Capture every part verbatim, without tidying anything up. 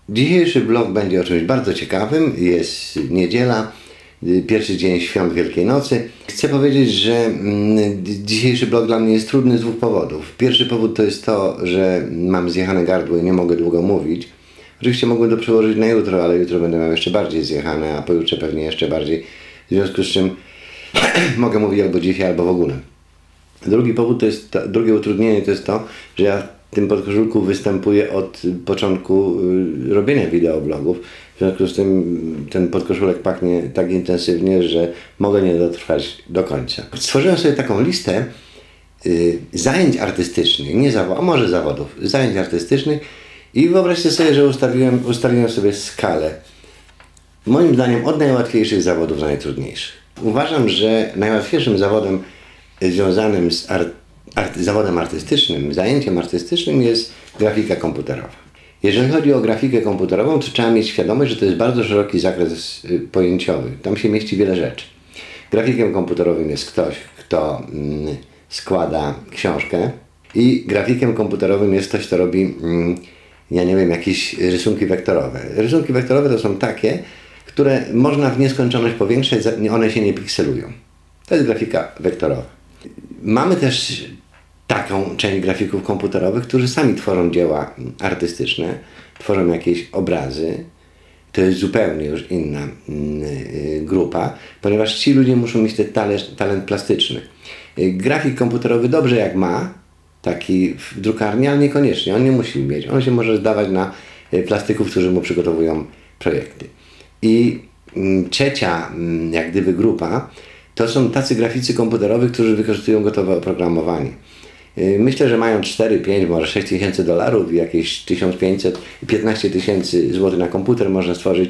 Dzisiejszy vlog będzie o czymś bardzo ciekawym. Jest niedziela, pierwszy dzień świąt Wielkiej Nocy. Chcę powiedzieć, że dzisiejszy vlog dla mnie jest trudny z dwóch powodów. Pierwszy powód to jest to, że mam zjechane gardło i nie mogę długo mówić. Oczywiście mogłem to przełożyć na jutro, ale jutro będę miał jeszcze bardziej zjechane, a pojutrze pewnie jeszcze bardziej. W związku z czym mogę mówić albo dzisiaj, albo w ogóle. Drugi powód to jest to, drugie utrudnienie to jest to, że ja w tym podkoszulku występuję od początku robienia wideoblogów. W związku z tym ten podkoszulek pachnie tak intensywnie, że mogę nie dotrwać do końca. Stworzyłem sobie taką listę y, zajęć artystycznych, nie zawodów, a może zawodów, zajęć artystycznych i wyobraźcie sobie, że ustawiłem, ustaliłem sobie skalę. Moim zdaniem od najłatwiejszych zawodów do najtrudniejszych. Uważam, że najłatwiejszym zawodem związanym z art, art, zawodem artystycznym, zajęciem artystycznym jest grafika komputerowa. Jeżeli chodzi o grafikę komputerową, to trzeba mieć świadomość, że to jest bardzo szeroki zakres pojęciowy. Tam się mieści wiele rzeczy. Grafikiem komputerowym jest ktoś, kto mm, składa książkę i grafikiem komputerowym jest ktoś, kto robi, mm, ja nie wiem, jakieś rysunki wektorowe. Rysunki wektorowe to są takie, które można w nieskończoność powiększać, one się nie pikselują. To jest grafika wektorowa. Mamy też taką część grafików komputerowych, którzy sami tworzą dzieła artystyczne, tworzą jakieś obrazy. To jest zupełnie już inna grupa, ponieważ ci ludzie muszą mieć ten talent, talent plastyczny. Grafik komputerowy dobrze jak ma, taki w drukarni, ale niekoniecznie. On nie musi mieć. On się może zdawać na plastyków, którzy mu przygotowują projekty. I trzecia jak gdyby grupa to są tacy graficy komputerowi, którzy wykorzystują gotowe oprogramowanie. Myślę, że mają cztery, pięć, może sześć tysięcy dolarów i jakieś tysiąc pięćset, piętnaście tysięcy złotych na komputer można stworzyć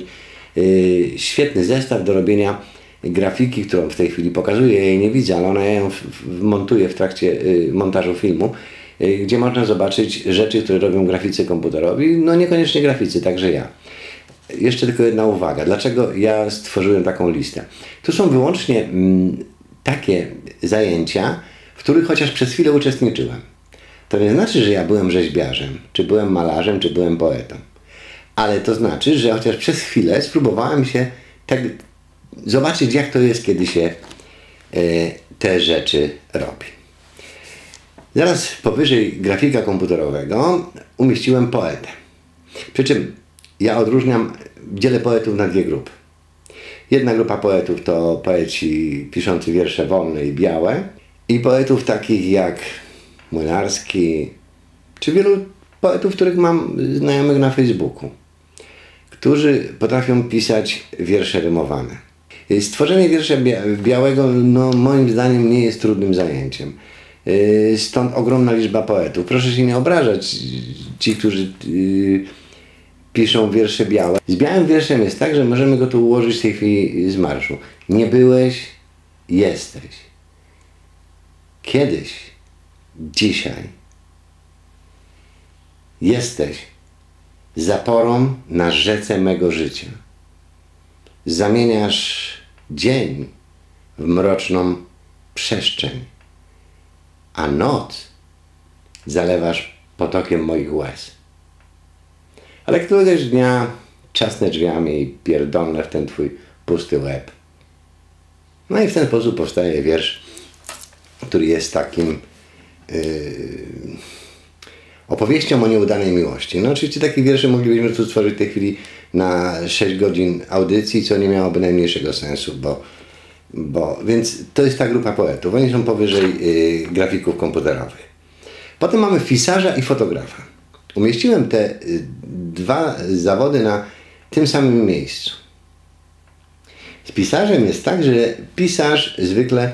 świetny zestaw do robienia grafiki, którą w tej chwili pokazuję. Ja jej nie widzę, ale ona ją montuje w trakcie montażu filmu, gdzie można zobaczyć rzeczy, które robią graficy komputerowi, no niekoniecznie graficy, także ja. Jeszcze tylko jedna uwaga. Dlaczego ja stworzyłem taką listę? Tu są wyłącznie mm, takie zajęcia, w których chociaż przez chwilę uczestniczyłem. To nie znaczy, że ja byłem rzeźbiarzem, czy byłem malarzem, czy byłem poetą. Ale to znaczy, że chociaż przez chwilę spróbowałem się tak zobaczyć, jak to jest, kiedy się e, te rzeczy robi. Zaraz powyżej grafika komputerowego umieściłem poetę. Przy czym ja odróżniam, dzielę poetów na dwie grupy. Jedna grupa poetów to poeci piszący wiersze wolne i białe i poetów takich jak Młynarski, czy wielu poetów, których mam znajomych na Facebooku, którzy potrafią pisać wiersze rymowane. Stworzenie wiersza białego, no, moim zdaniem nie jest trudnym zajęciem. Stąd ogromna liczba poetów. Proszę się nie obrażać, ci, którzy yy, piszą wiersze białe. Z białym wierszem jest tak, że możemy go tu ułożyć w tej chwili z marszu. Nie byłeś, jesteś. Kiedyś, dzisiaj jesteś zaporą na rzece mego życia. Zamieniasz dzień w mroczną przestrzeń, a noc zalewasz potokiem moich łez. Ale któregoś dnia trzasnę drzwiami i pierdolnę w ten twój pusty łeb. No i w ten sposób powstaje wiersz, który jest takim yy, opowieścią o nieudanej miłości. No oczywiście takie wiersze moglibyśmy tu stworzyć w tej chwili na sześć godzin audycji, co nie miałoby najmniejszego sensu, bo, bo więc to jest ta grupa poetów. Oni są powyżej yy, grafików komputerowych. Potem mamy pisarza i fotografa. Umieściłem te dwa zawody na tym samym miejscu. Z pisarzem jest tak, że pisarz zwykle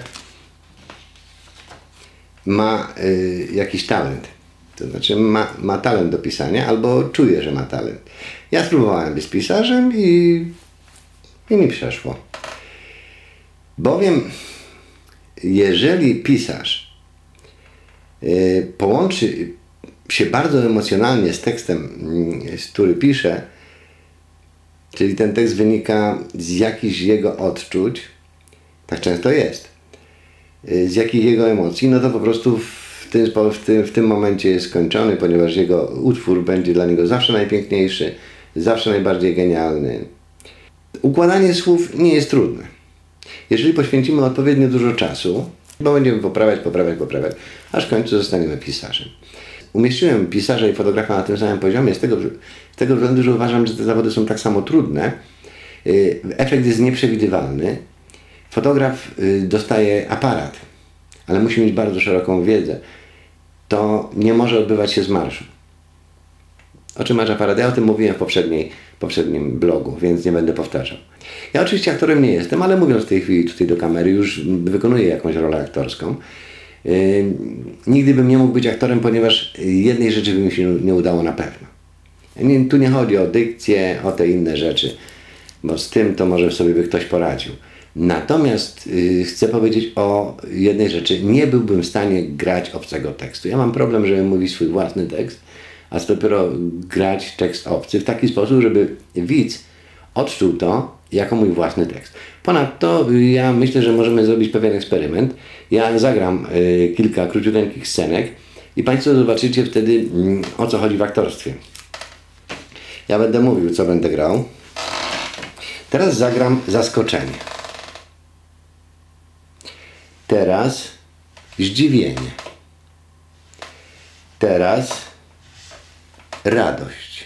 ma y, jakiś talent. To znaczy ma, ma talent do pisania albo czuje, że ma talent. Ja spróbowałem być pisarzem i, i mi przeszło. Bowiem jeżeli pisarz y, połączy się bardzo emocjonalnie z tekstem, który pisze, czyli ten tekst wynika z jakichś jego odczuć, tak często jest, z jakichś jego emocji, no to po prostu w tym, w tym, w tym momencie jest skończony, ponieważ jego utwór będzie dla niego zawsze najpiękniejszy, zawsze najbardziej genialny. Układanie słów nie jest trudne. Jeżeli poświęcimy odpowiednio dużo czasu, bo będziemy poprawiać, poprawiać, poprawiać, aż w końcu zostaniemy pisarzem. Umieściłem pisarza i fotografa na tym samym poziomie z tego, z tego względu, że uważam, że te zawody są tak samo trudne. Efekt jest nieprzewidywalny. Fotograf dostaje aparat, ale musi mieć bardzo szeroką wiedzę. To nie może odbywać się z marszu. O czym masz aparat? Ja o tym mówiłem w poprzedniej, poprzednim blogu, więc nie będę powtarzał. Ja oczywiście aktorem nie jestem, ale mówiąc w tej chwili tutaj do kamery, już wykonuję jakąś rolę aktorską. Yy, nigdy bym nie mógł być aktorem, ponieważ jednej rzeczy by mi się nie udało na pewno. Nie, tu nie chodzi o dykcję, o te inne rzeczy, bo z tym to może sobie by ktoś poradził. Natomiast yy, chcę powiedzieć o jednej rzeczy. Nie byłbym w stanie grać obcego tekstu. Ja mam problem, żeby mówić swój własny tekst, a co dopiero grać tekst obcy w taki sposób, żeby widz odczuł to jako mój własny tekst. Ponadto ja myślę, że możemy zrobić pewien eksperyment. Ja zagram y, kilka króciuteńkich scenek i Państwo zobaczycie wtedy, y, o co chodzi w aktorstwie. Ja będę mówił, co będę grał. Teraz zagram zaskoczenie. Teraz zdziwienie. Teraz radość.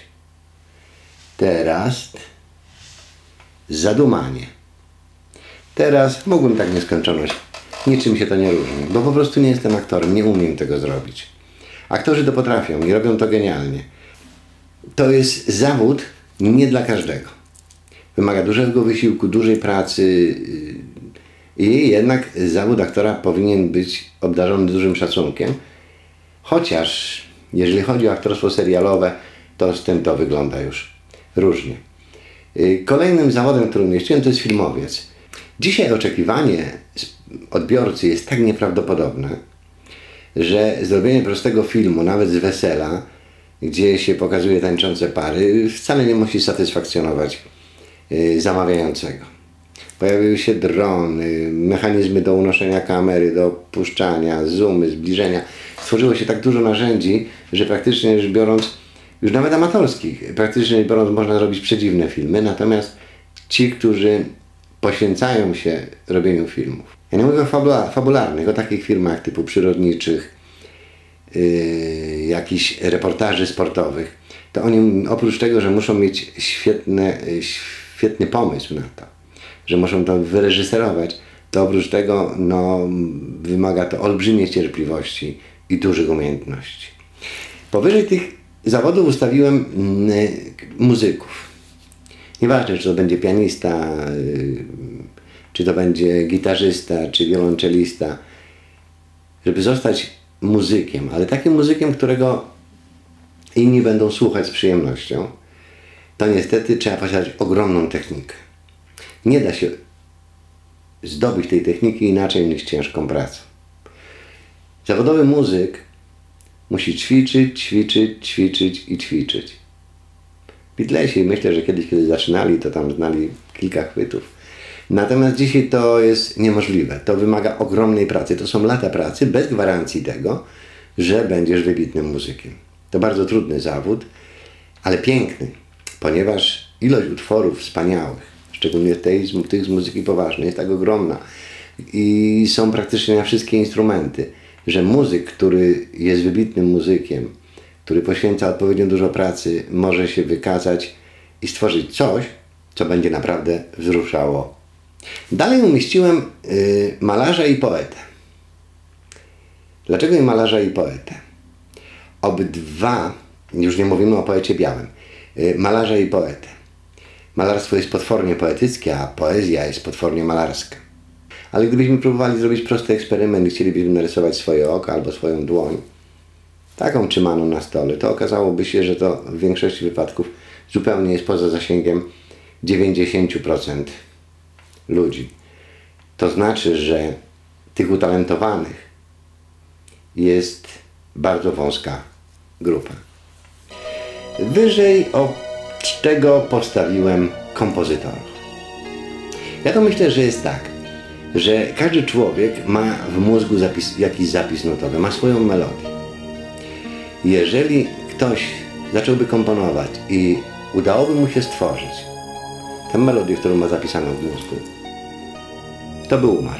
Teraz zadumanie. Teraz mógłbym tak nieskończoność. Niczym się to nie różni, bo po prostu nie jestem aktorem, nie umiem tego zrobić. Aktorzy to potrafią i robią to genialnie. To jest zawód nie dla każdego. Wymaga dużego wysiłku, dużej pracy i jednak zawód aktora powinien być obdarzony dużym szacunkiem. Chociaż jeżeli chodzi o aktorstwo serialowe, to z tym to wygląda już różnie. Kolejnym zawodem, który umieściłem, to jest filmowiec. Dzisiaj oczekiwanie odbiorcy jest tak nieprawdopodobne, że zrobienie prostego filmu, nawet z wesela, gdzie się pokazuje tańczące pary, wcale nie musi satysfakcjonować zamawiającego. Pojawiły się drony, mechanizmy do unoszenia kamery, do opuszczania, zoomy, zbliżenia. Stworzyło się tak dużo narzędzi, że praktycznie rzecz biorąc, już nawet amatorskich, praktycznie rzecz biorąc można robić przedziwne filmy, natomiast ci, którzy poświęcają się robieniu filmów. Ja nie mówię o fabula fabularnych, o takich filmach typu przyrodniczych, yy, jakichś reportaży sportowych, to oni oprócz tego, że muszą mieć świetne, świetny pomysł na to, że muszą to wyreżyserować, to oprócz tego no, wymaga to olbrzymiej cierpliwości i dużych umiejętności. Powyżej tych zawodów ustawiłem y, muzyków. Nieważne, czy to będzie pianista, y, czy to będzie gitarzysta, czy wiolonczelista, żeby zostać muzykiem, ale takim muzykiem, którego inni będą słuchać z przyjemnością, to niestety trzeba posiadać ogromną technikę. Nie da się zdobyć tej techniki inaczej niż ciężką pracą. Zawodowy muzyk musi ćwiczyć, ćwiczyć, ćwiczyć i ćwiczyć. Beatlesi, myślę, że kiedyś, kiedy zaczynali, to tam znali kilka chwytów. Natomiast dzisiaj to jest niemożliwe. To wymaga ogromnej pracy. To są lata pracy bez gwarancji tego, że będziesz wybitnym muzykiem. To bardzo trudny zawód, ale piękny, ponieważ ilość utworów wspaniałych, szczególnie tej, tych z muzyki poważnej, jest tak ogromna i są praktycznie na wszystkie instrumenty, że muzyk, który jest wybitnym muzykiem, który poświęca odpowiednio dużo pracy, może się wykazać i stworzyć coś, co będzie naprawdę wzruszało. Dalej umieściłem y, malarza i poetę. Dlaczego i malarza i poetę? Obydwa, już nie mówimy o poecie białym, y, malarza i poetę. Malarstwo jest potwornie poetyckie, a poezja jest potwornie malarska. Ale gdybyśmy próbowali zrobić prosty eksperyment i chcielibyśmy narysować swoje oko albo swoją dłoń, taką trzymaną na stole, to okazałoby się, że to w większości wypadków zupełnie jest poza zasięgiem dziewięćdziesięciu procent ludzi. To znaczy, że tych utalentowanych jest bardzo wąska grupa. Wyżej o czego postawiłem kompozytorów. Ja to myślę, że jest tak, że każdy człowiek ma w mózgu zapis, jakiś zapis notowy, ma swoją melodię. Jeżeli ktoś zacząłby komponować i udałoby mu się stworzyć tę melodię, którą ma zapisaną w mózgu, to by umarł.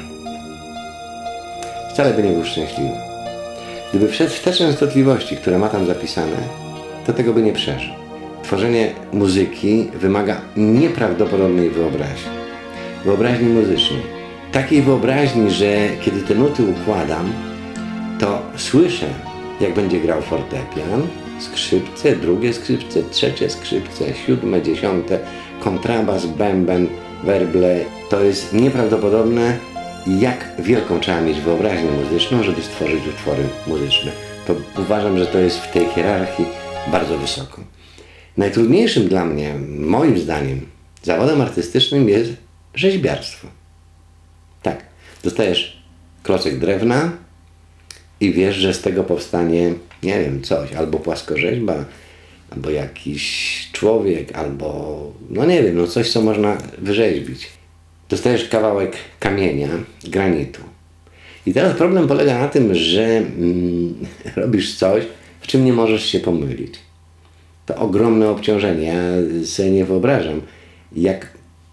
Wcale by nie był szczęśliwy. Gdyby wszedł w te częstotliwości, które ma tam zapisane, to tego by nie przeżył. Tworzenie muzyki wymaga nieprawdopodobnej wyobraźni. Wyobraźni muzycznej. Takiej wyobraźni, że kiedy te nuty układam, to słyszę, jak będzie grał fortepian, skrzypce, drugie skrzypce, trzecie skrzypce, siódme, dziesiąte, kontrabas, bęben, werble. To jest nieprawdopodobne, jak wielką trzeba mieć wyobraźnię muzyczną, żeby stworzyć utwory muzyczne. To uważam, że to jest w tej hierarchii bardzo wysoko. Najtrudniejszym dla mnie, moim zdaniem, zawodem artystycznym jest rzeźbiarstwo. Tak, dostajesz klocek drewna i wiesz, że z tego powstanie, nie wiem, coś, albo płaskorzeźba, albo jakiś człowiek, albo, no nie wiem, no coś, co można wyrzeźbić. Dostajesz kawałek kamienia, granitu. I teraz problem polega na tym, że mm, robisz coś, w czym nie możesz się pomylić. To ogromne obciążenie. Ja sobie nie wyobrażam, jak,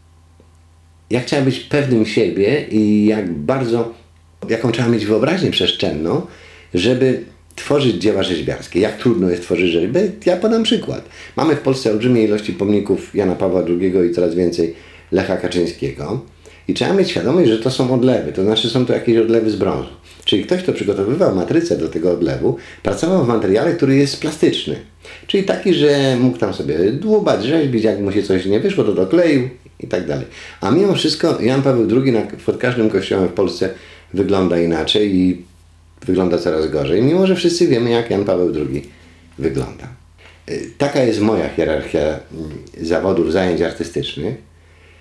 jak trzeba być pewnym siebie i jak bardzo, jaką trzeba mieć wyobraźnię przestrzenną, żeby tworzyć dzieła rzeźbiarskie. Jak trudno jest tworzyć rzeźbę? Ja podam przykład. Mamy w Polsce olbrzymie ilości pomników Jana Pawła drugiego i coraz więcej Lecha Kaczyńskiego. I trzeba mieć świadomość, że to są odlewy, to znaczy są to jakieś odlewy z brązu. Czyli ktoś, kto przygotowywał matrycę do tego odlewu, pracował w materiale, który jest plastyczny. Czyli taki, że mógł tam sobie dłubać, rzeźbić, jak mu się coś nie wyszło, to dokleił i tak dalej. A mimo wszystko Jan Paweł drugi na, pod każdym kościołem w Polsce wygląda inaczej i wygląda coraz gorzej, mimo że wszyscy wiemy, jak Jan Paweł drugi wygląda. Taka jest moja hierarchia zawodów, zajęć artystycznych.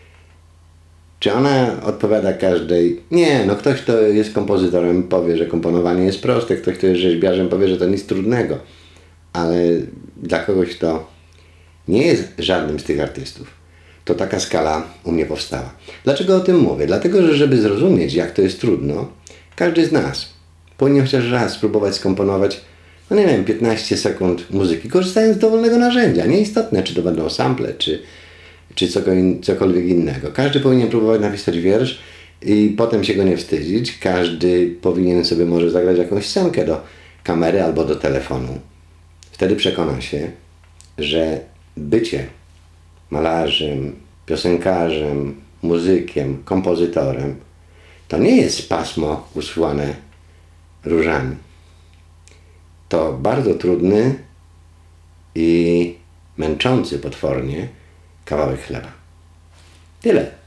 Czy ona odpowiada każdej? Nie, no ktoś, kto jest kompozytorem, powie, że komponowanie jest proste, ktoś, kto jest rzeźbiarzem, powie, że to nic trudnego. Ale dla kogoś, kto nie jest żadnym z tych artystów, to taka skala u mnie powstała. Dlaczego o tym mówię? Dlatego, że żeby zrozumieć, jak to jest trudno, każdy z nas powinien chociaż raz spróbować skomponować, no nie wiem, piętnaście sekund muzyki, korzystając z dowolnego narzędzia. Nieistotne, czy to będą sample, czy czy cokolwiek innego. Każdy powinien próbować napisać wiersz i potem się go nie wstydzić. Każdy powinien sobie może zagrać jakąś scenkę do kamery albo do telefonu. Wtedy przekona się, że bycie malarzem, piosenkarzem, muzykiem, kompozytorem to nie jest pasmo usłane różami. To bardzo trudny i męczący potwornie kawałek chleba. Tyle.